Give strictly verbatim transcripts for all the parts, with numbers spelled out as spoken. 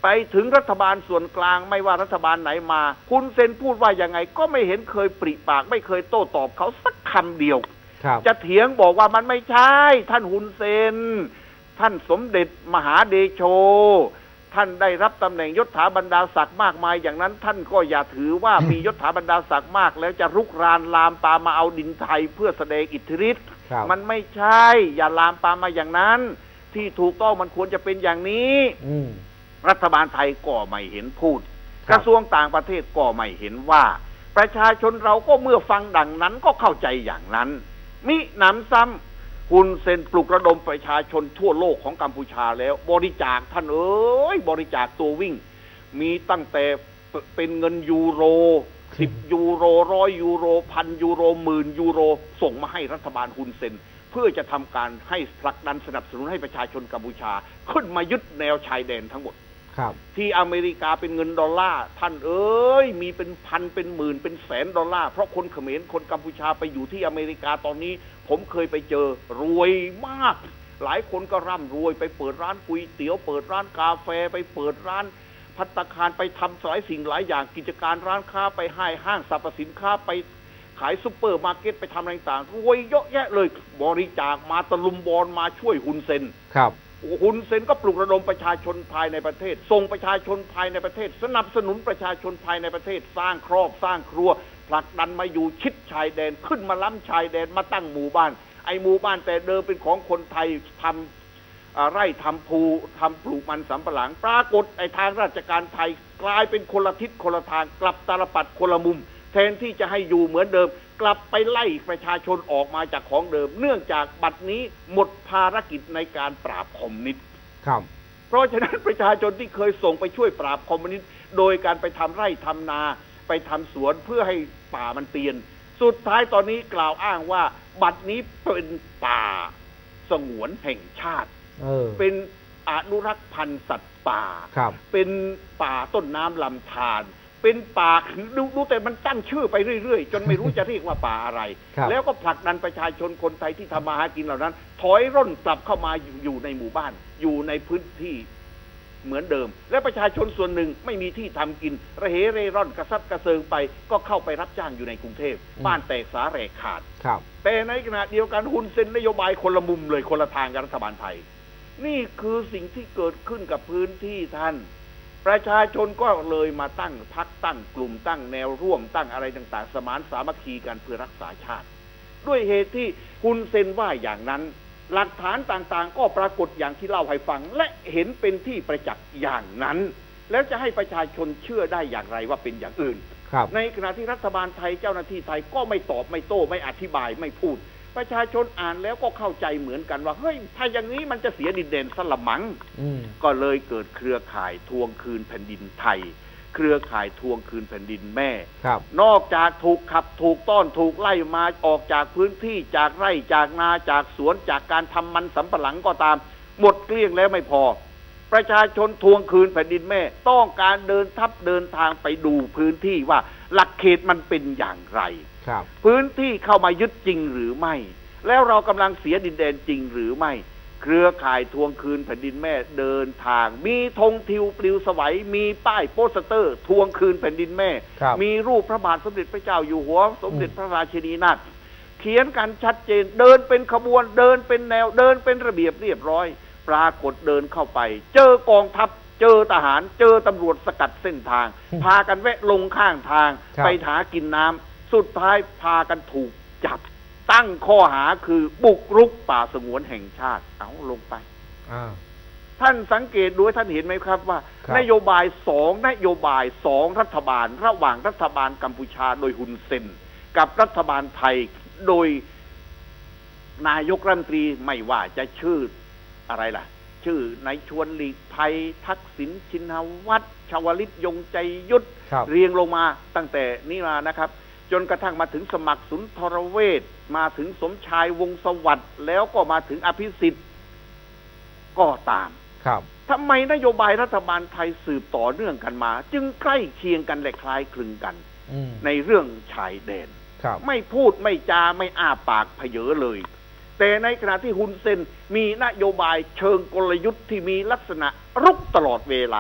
ไปถึงรัฐบาลส่วนกลางไม่ว่ารัฐบาลไหนมาฮุนเซนพูดว่ายังไงก็ไม่เห็นเคยปริปากไม่เคยโต้ตอบเขาสักคำเดียวจะเถียงบอกว่ามันไม่ใช่ท่านฮุนเซนท่านสมเด็จมหาเดโชท่านได้รับตำแหน่งยศถาบรรดาศักดิ์มากมายอย่างนั้นท่านก็อย่าถือว่ามียศถาบรรดาศักดิ์มากแล้วจะรุกรานลามปามมาเอาดินไทยเพื่อแสดงอิทธิฤทธิ์มันไม่ใช่อย่าลามปามมาอย่างนั้นที่ถูกต้องมันควรจะเป็นอย่างนี้รัฐบาลไทยก็ไม่เห็นพูดกระทรวงต่างประเทศก็ไม่เห็นว่าประชาชนเราก็เมื่อฟังดังนั้นก็เข้าใจอย่างนั้นมิหนำซ้ำฮุนเซนปลุกระดมประชาชนทั่วโลกของกัมพูชาแล้วบริจาคท่านเอ้ยบริจาคตัววิ่งมีตั้งแต่เป็นเงินยูโรสิบยูโรร้อยยูโรพันยูโรหมื่นยูโรส่งมาให้รัฐบาลฮุนเซนเพื่อจะทำการให้ผลักดันสนับสนุนให้ประชาชนกัมพูชาขึ้นมายึดแนวชายแดนทั้งหมดที่อเมริกาเป็นเงินดอลลาร์ท่านเอ้ยมีเป็นพันเป็นหมื่นเป็นแสนดอลลาร์เพราะคนเขมรคนกัมพูชาไปอยู่ที่อเมริกาตอนนี้ผมเคยไปเจอรวยมากหลายคนก็ร่ำรวยไปเปิดร้านก๋วยเตี๋ยวเปิดร้านกาแฟไปเปิดร้านภัตตาคารไปทำหลายสิ่งหลายอย่างกิจการร้านค้าไปให้ห้างสรรพสินค้าไปขายซุปเปอร์มาร์เก็ตไปทำอะไรต่างรวยเยอะแยะเลยบริจาคมาตะลุมบอลมาช่วยฮุนเซนครับฮุนเซนก็ปลุกระดมประชาชนภายในประเทศส่งประชาชนภายในประเทศสนับสนุนประชาชนภายในประเทศสร้างครอบสร้างครัวผลักดันมาอยู่ชิดชายแดนขึ้นมาล้ำชายแดนมาตั้งหมู่บ้านไอ้หมู่บ้านแต่เดิมเป็นของคนไทยทำไร่ทำภูทำปลูกมันสำปะหลังปรากฏไอ้ทางราชการไทยกลายเป็นคนละทิศคนละทางกลับตาลปัดคนละมุมแทนที่จะให้อยู่เหมือนเดิมกลับไปไล่ประชาชนออกมาจากของเดิมเนื่องจากบัดนี้หมดภารกิจในการปราบคอมมิวนิสต์ครับเพราะฉะนั้นประชาชนที่เคยส่งไปช่วยปราบคอมมิวนิสต์โดยการไปทำไร่ทำนาไปทำสวนเพื่อให้ป่ามันเตียนสุดท้ายตอนนี้กล่าวอ้างว่าบัดนี้เป็นป่าสงวนแห่งชาติเป็นอนุรักษ์พันธุ์สัตว์ป่าเป็นป่าต้นน้ำลำธารเป็นป่าดูดูแต่มันตั้งชื่อไปเรื่อยๆจนไม่รู้จะเรียกว่าป่าอะไรแล้วก็ผลักดันประชาชนคนไทยที่ทำมาหากินเหล่านั้นถอยร่นกลับเข้ามาอยู่ในหมู่บ้านอยู่ในพื้นที่เหมือนเดิมและประชาชนส่วนหนึ่งไม่มีที่ทำกินระเหเร่ร่อนกระซัดกระเซิงไปก็เข้าไปรับจ้างอยู่ในกรุงเทพบ้านแตกสาแหรกขาดแต่ในขณะเดียวกันฮุนเซนนโยบายคนละมุมเลยคนละทางกับรัฐบาลไทยนี่คือสิ่งที่เกิดขึ้นกับพื้นที่ท่านประชาชนก็เลยมาตั้งพรรคตั้งกลุ่มตั้งแนวร่วมตั้งอะไรต่างๆสมานสามัคคีกันเพื่อรักษาชาติด้วยเหตุที่ฮุนเซนว่าอย่างนั้นหลักฐานต่างๆก็ปรากฏอย่างที่เล่าให้ฟังและเห็นเป็นที่ประจักษ์อย่างนั้นแล้วจะให้ประชาชนเชื่อได้อย่างไรว่าเป็นอย่างอื่นในขณะที่รัฐบาลไทยเจ้าหน้าที่ไทยก็ไม่ตอบไม่โต้ไม่อธิบายไม่พูดประชาชนอ่านแล้วก็เข้าใจเหมือนกันว่าเฮ้ยถ้าอย่างนี้มันจะเสียดินแดนสลับมังก็เลยเกิดเครือข่ายทวงคืนแผ่นดินไทยเครือข่ายทวงคืนแผ่นดินแม่นอกจากถูกขับถูกต้อนถูกไล่มาออกจากพื้นที่จากไร่จากนาจากสวนจากการทำมันสำปะหลังก็ตามหมดเกลี้ยงแล้วไม่พอประชาชนทวงคืนแผ่นดินแม่ต้องการเดินทัพเดินทางไปดูพื้นที่ว่าหลักเขตมันเป็นอย่างไรพื้นที่เข้ามายึดจริงหรือไม่แล้วเรากำลังเสียดินแดนจริงหรือไม่เครือข่ายทวงคืนแผ่นดินแม่เดินทางมีธงทิวปลิวสวัยมีป้ายโปสเตอร์ทวงคืนแผ่นดินแม่มีรูปพระบาทสมเด็จพระเจ้าอยู่หัวสมเด็จพระราชินีนาถเขียนกันชัดเจนเดินเป็นขบวนเดินเป็นแนวเดินเป็นระเบียบเรียบร้อยปรากฏเดินเข้าไปเจอกองทัพเจอทหารเจอตำรวจสกัดเส้นทางพากันแวะลงข้างทางไปหากินน้ำสุดท้ายพากันถูกจับตั้งข้อหาคือบุกรุกป่าสงวนแห่งชาติเอาลงไปท่านสังเกตดูท่านเห็นไหมครับว่านโยบายสองนโยบายสองรัฐบาลระหว่างรัฐบาลกัมพูชาโดยฮุนเซนกับรัฐบาลไทยโดยนายกรัฐมนตรีไม่ว่าจะชื่ออะไรล่ะชื่อนายชวนหลีกภัยทักษิณชินวัตรชวลิตยงใจยุทธเรียงลงมาตั้งแต่นี้มานะครับจนกระทั่งมาถึงสมัครสุนทรเวชมาถึงสมชายวงศ์สวัสดิ์แล้วก็มาถึงอภิสิทธิ์ก็ตามครับทำไมนโยบายรัฐบาลไทยสืบต่อเนื่องกันมาจึงใกล้เคียงกันและคล้ายคลึงกันในเรื่องชายแดนไม่พูดไม่จาไม่อ้าปากเผยเลยแต่ในขณะที่ฮุนเซนมีนโยบายเชิงกลยุทธ์ที่มีลักษณะรุกตลอดเวลา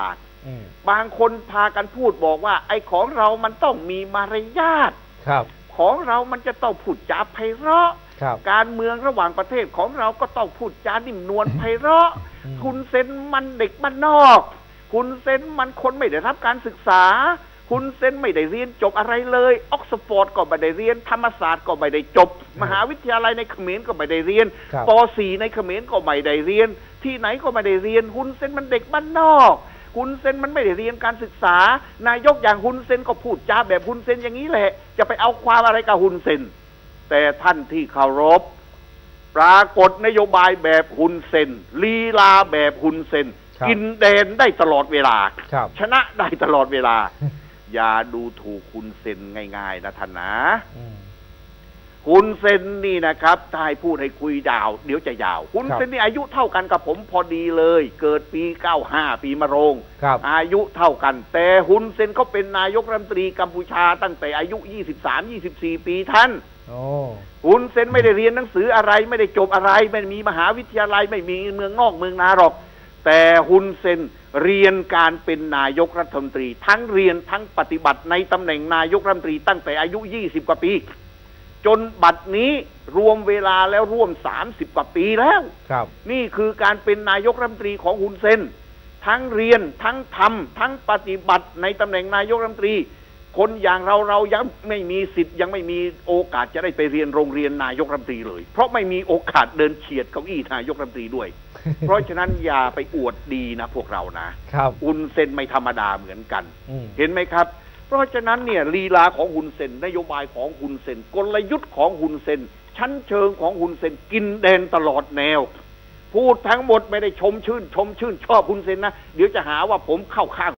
บางคนพากันพูดบอกว่าไอ้ของเรามันต้องมีมารยาทครับของเรามันจะต้องพูดจาไพเราะการเมืองระหว่างประเทศของเราก็ต้องพูดจานิ่มนวลไพเราะคุณเซนมันเด็กบ้านนอกคุณเซนมันคนไม่ได้รับการศึกษาคุณเซนไม่ได้เรียนจบอะไรเลยออกซฟอร์ดก็ไม่ได้เรียนธรรมศาสตร์ก็ไม่ได้จบมหาวิทยาลัยในเขมรก็ไม่ได้เรียนป .สี่ ในเขมรก็ไม่ได้เรียนที่ไหนก็ไม่ได้เรียนคุณเซนมันเด็กบ้านนอกคุณเซนมันไม่ได้เรียนการศึกษานายกอย่างคุณเซนก็พูดจาแบบคุณเซนอย่างนี้แหละจะไปเอาความอะไรกับคุณเซนแต่ท่านที่เคารพปรากฏนโยบายแบบคุณเซนลีลาแบบคุณเซนกินแดนได้ตลอดเวลาชนะได้ตลอดเวลาอย่าดูถูกคุณเซนง่ายๆนะท่านนะคุณเซนนี่นะครับถ้าให้พูดให้คุยดาวเดี๋ยวจะยาวคุณเซนนี่อายุเท่ากันกับผมพอดีเลยเกิดปีเก้าห้าปีมะโรงอายุเท่ากันแต่คุณเซนเขาเป็นนายกรัฐมนตรีกัมพูชาตั้งแต่อายุยี่สิบสาม ยี่สิบสี่ปีท่านคุณเซนไม่ได้เรียนหนังสืออะไรไม่ได้จบอะไรไม่มีมหาวิทยาลัยไม่มีเมืองนอกเมืองนาหรอกแต่ฮุนเซนเรียนการเป็นนายกรัฐมนตรีทั้งเรียนทั้งปฏิบัติในตำแหน่งนายกรัฐมนตรีตั้งแต่อายุยี่สิบกว่าปีจนบัดนี้รวมเวลาแล้วร่วมสามสิบกว่าปีแล้วครับนี่คือการเป็นนายกรัฐมนตรีของฮุนเซนทั้งเรียนทั้งทำทั้งปฏิบัติในตำแหน่งนายกรัฐมนตรีคนอย่างเราเรายังไม่มีสิทธิ์ยังไม่มีโอกาสจะได้ไปเรียนโรงเรียนนายกรัฐมนตรีเลยเพราะไม่มีโอกาสเดินเฉียดเก้าอี้นายกรัฐมนตรีด้วย เพราะฉะนั้นอย่าไปอวดดีนะพวกเรานะครับฮุนเซนไม่ธรรมดาเหมือนกันเห็นไหมครับเพราะฉะนั้นเนี่ยลีลาของฮุนเซนนโยบายของฮุนเซนกลยุทธ์ของฮุนเซนชั้นเชิงของฮุนเซนกินแดนตลอดแนวพูดทั้งหมดไม่ได้ชมชื่นชมชื่นชอบฮุนเซนนะเดี๋ยวจะหาว่าผมเข้าข้าง